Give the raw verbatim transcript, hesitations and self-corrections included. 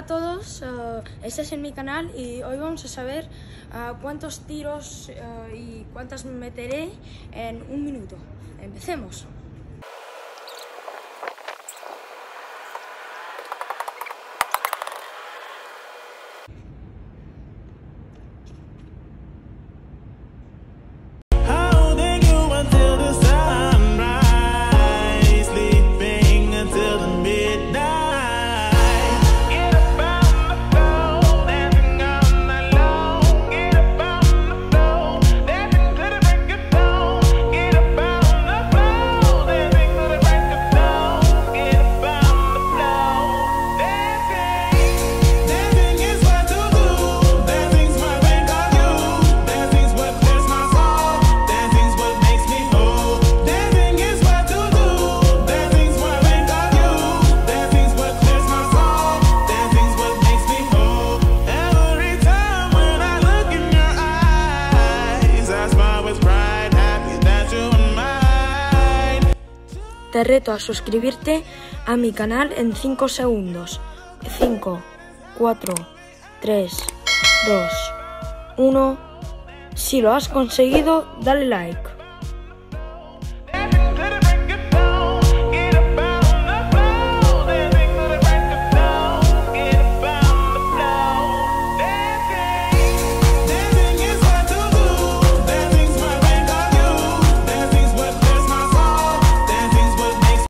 a todos, uh, este es en mi canal y hoy vamos a saber uh, cuántos tiros uh, y cuántas meteré en un minuto. Empecemos. Te reto a suscribirte a mi canal en cinco segundos. cinco, cuatro, tres, dos, uno. Si lo has conseguido, dale like.